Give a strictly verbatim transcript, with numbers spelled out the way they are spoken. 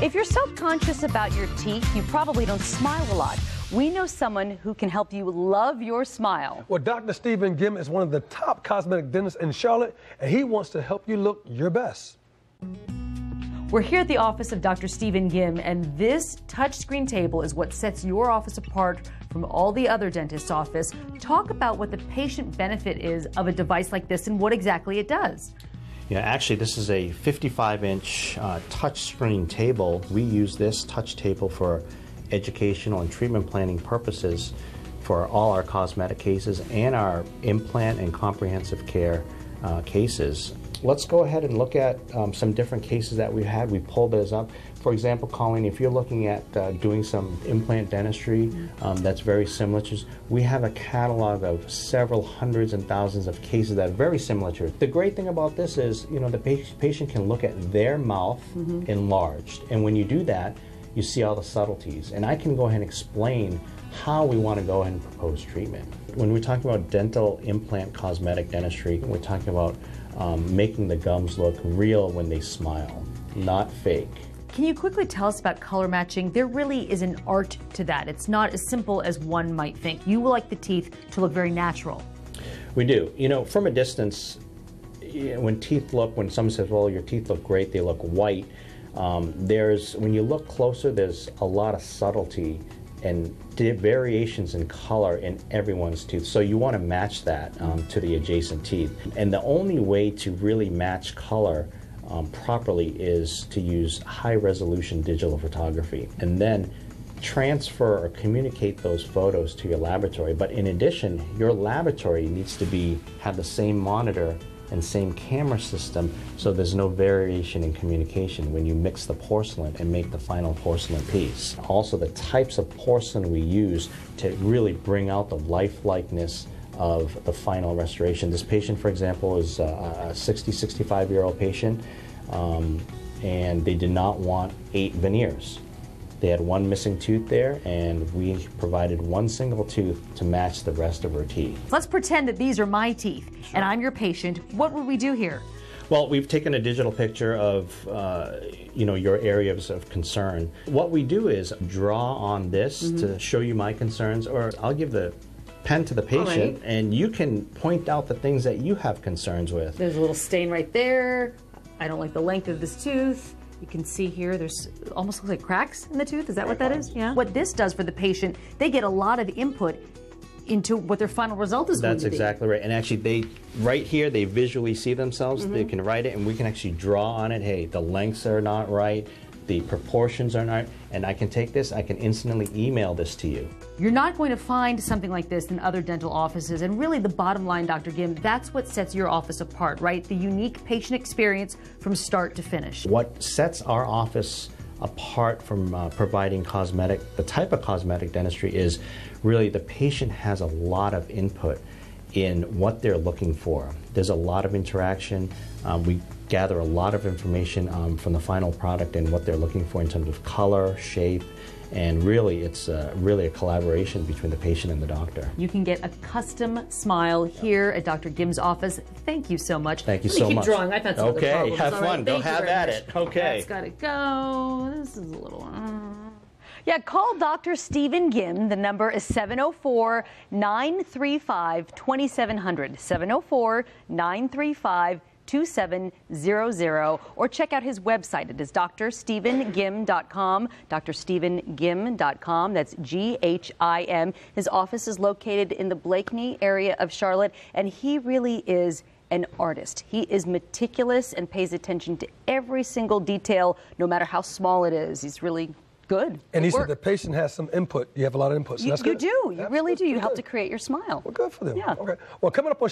If you're self-conscious about your teeth, you probably don't smile a lot. We know someone who can help you love your smile. Well, Doctor Stephen Ghim is one of the top cosmetic dentists in Charlotte, and he wants to help you look your best. We're here at the office of Doctor Stephen Ghim, and this touchscreen table is what sets your office apart from all the other dentists' office. Talk about what the patient benefit is of a device like this and what exactly it does. Yeah, actually, this is a fifty-five inch uh, touchscreen table. We use this touch table for educational and treatment planning purposes for all our cosmetic cases and our implant and comprehensive care uh, cases. Let's go ahead and look at um, some different cases that we've had. We pulled those up. For example, Colleen, if you're looking at uh, doing some implant dentistry um, that's very similar to, we have a catalog of several hundreds and thousands of cases that are very similar to it. The great thing about this is, you know, the pa patient can look at their mouth mm-hmm. enlarged, and when you do that, you see all the subtleties. And I can go ahead and explain how we want to go ahead and propose treatment. When we're talking about dental implant cosmetic dentistry, we're talking about um, making the gums look real when they smile, not fake. Can you quickly tell us about color matching? There really is an art to that. It's not as simple as one might think. You like the teeth to look very natural. We do. You know, from a distance, when teeth look, when someone says, well, your teeth look great, they look white, um, there's, when you look closer, there's a lot of subtlety and variations in color in everyone's tooth. So you want to match that um, to the adjacent teeth. And the only way to really match color Um, properly is to use high-resolution digital photography and then transfer or communicate those photos to your laboratory. But in addition, your laboratory needs to be have the same monitor and same camera system, so there's no variation in communication when you mix the porcelain and make the final porcelain piece. Also, the types of porcelain we use to really bring out the lifelikeness of the final restoration. This patient, for example, is a sixty, sixty-five year old patient, um, and they did not want eight veneers. They had one missing tooth there, and we provided one single tooth to match the rest of her teeth. Let's pretend that these are my teeth, sure. and I'm your patient. What would we do here? Well, we've taken a digital picture of, uh, you know, your areas of concern. What we do is draw on this mm-hmm. to show you my concerns, or I'll give the pen to the patient, right. and you can point out the things that you have concerns with. There's a little stain right there. I don't like the length of this tooth. You can see here, there's almost looks like cracks in the tooth. Is that what that is? Yeah. What this does for the patient, they get a lot of input into what their final result is going to be. That's exactly right. And actually, they right here, they visually see themselves. Mm-hmm. They can write it, and we can actually draw on it. Hey, the lengths are not right. The proportions are not, and I can take this, I can instantly email this to you. You're not going to find something like this in other dental offices, and really the bottom line, Doctor Ghim, that's what sets your office apart, right? The unique patient experience from start to finish. What sets our office apart from uh, providing cosmetic, the type of cosmetic dentistry is really the patient has a lot of input in what they're looking for. There's a lot of interaction. Um, we gather a lot of information um, from the final product and what they're looking for in terms of color, shape, and really it's uh, really a collaboration between the patient and the doctor. You can get a custom smile here at Doctor Ghim's office. Thank you so much. Thank you Let me so keep much. drawing. I've had some okay, other problems. have All fun. Right. Go Thank have at it. Okay. That's got to go. This is a little... Uh... Yeah, call Doctor Stephen Ghim. The number is seven oh four, nine three five, two seven zero zero, seven oh four, nine three five, two seven zero zero, or check out his website. It is D R stephen ghim dot com, D R stephen ghim dot com. That's G H I M. His office is located in the Blakeney area of Charlotte, and he really is an artist. He is meticulous and pays attention to every single detail, no matter how small it is. He's really good. And he work. said the patient has some input. You have a lot of input. So you, that's you good. do. You That's really good. do. You Good. help to create your smile. Well, good for them. Yeah. Okay. Well, coming up on